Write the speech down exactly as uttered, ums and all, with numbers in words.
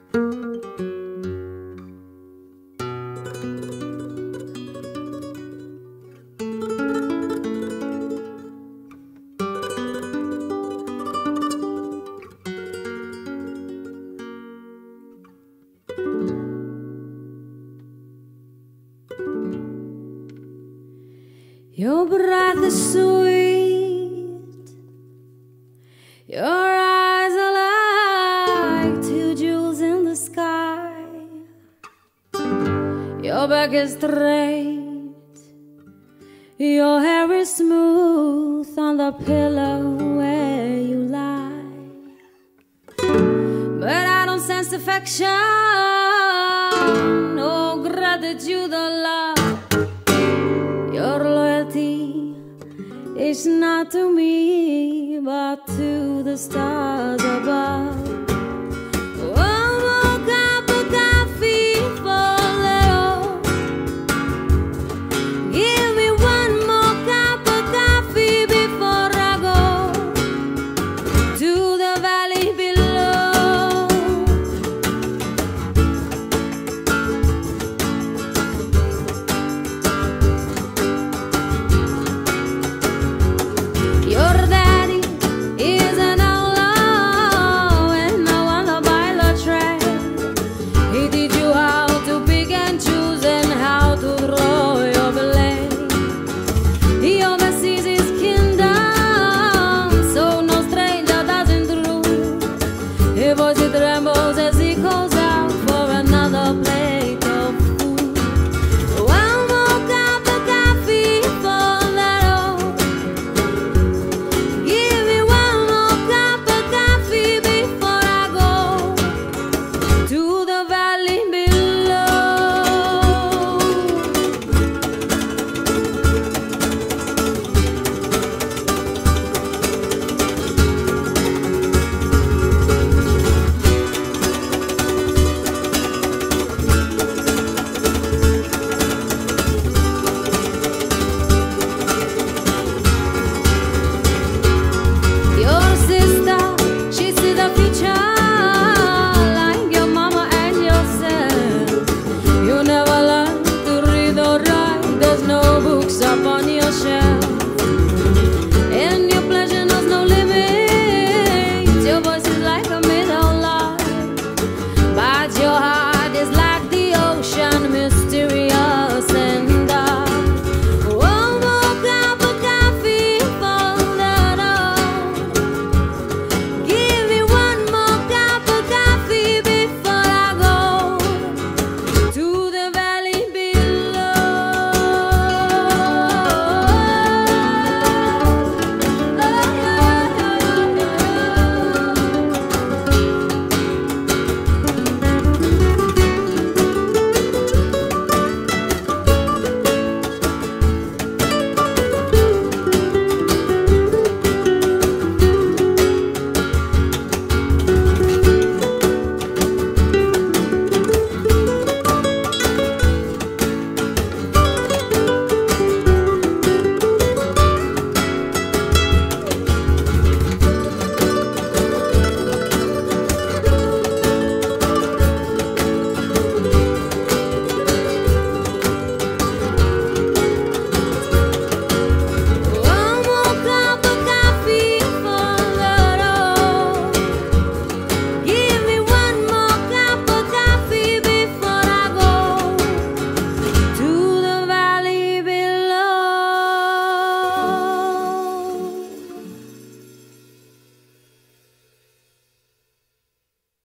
Your breath is sweet, your eyes are like two jewels in the sky. Your back is straight, your hair is smooth on the pillow where you lie. But I don't sense affection, no gratitude or love. Your loyalty is not to me, but to the stars above.